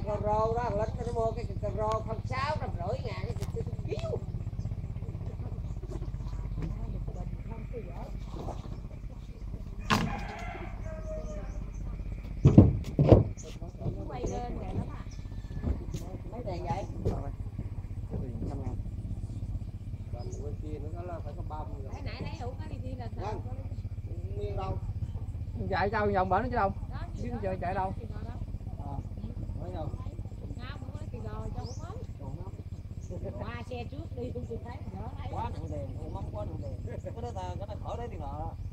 con rô đó, lính nó mua cái con rô 06 550 ngàn cái kiếu. Quay lên để lắm à. Mấy tiền vậy? Bên kia nữa là phải có bông rồi. Nãy lấy đủ cái đi là Vâng. Nguyên đâu? Chạy đâu vòng bển nó chứ đâu? Biết nó chạy đâu? Mới đâu? Không có tiền rồi cho hũ mắm. Qua xe trước đi không thấy. Quá nặng tiền, hũ mắm quá nặng tiền. Cái đó khỏi lấy tiền nợ.